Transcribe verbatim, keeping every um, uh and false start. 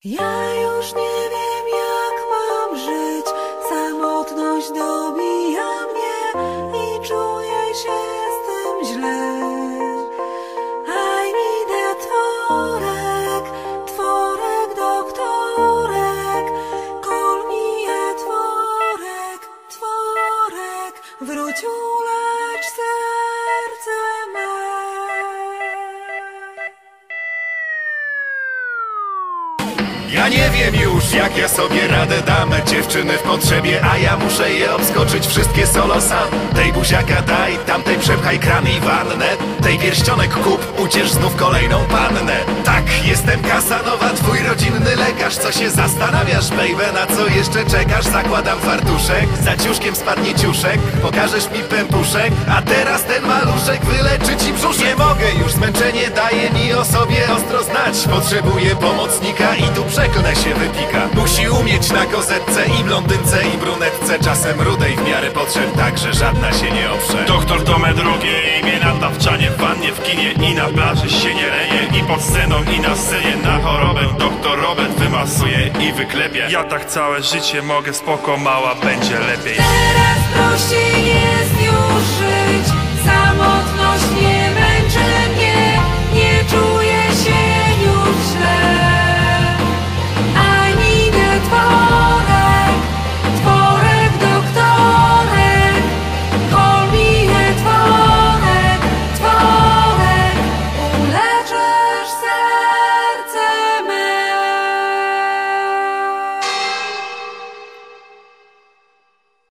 Ja już nie wiem, jak mam żyć. Samotność dobija mnie i czuję się z tym źle. I need a tworek, tworek, doktorek. Call me a tworek, tworek. Wróć, ulecz serce me. Ja nie wiem już, jak ja sobie radę dam. Dziewczyny w potrzebie, a ja muszę je obskoczyć wszystkie solo sam. Tej buziaka daj, tamtej przepchaj kran i wannę. Tej pierścionek kup, uciesz znów kolejną pannę. Tak, jestem Kasanowa, twój rodzinny lekarz. Co się zastanawiasz, baby, na co jeszcze czekasz? Zakładam fartuszek, za ciuszkiem spadnie ciuszek. Pokażesz mi pępuszek, a teraz ten maluszek wyleczy ci brzuszek. Nie mogę już, zmęczenie daje mi o sobie ostro znać. Potrzebuję pomocnika i tu przeklnę się wypika. Musi umieć na kozetce i blondynce i brunetce. Czasem rudej w miarę potrzeb, tak że żadna się nie oprze. Doktor to me drogie imię na tapczanie, w wannie, w kinie i na plaży się nie leje. I pod sceną i na scenie na chorobę doktor Robert wymasuje i wyklepie. Ja tak całe życie mogę, spoko mała, będzie lepiej. Teraz prościej nie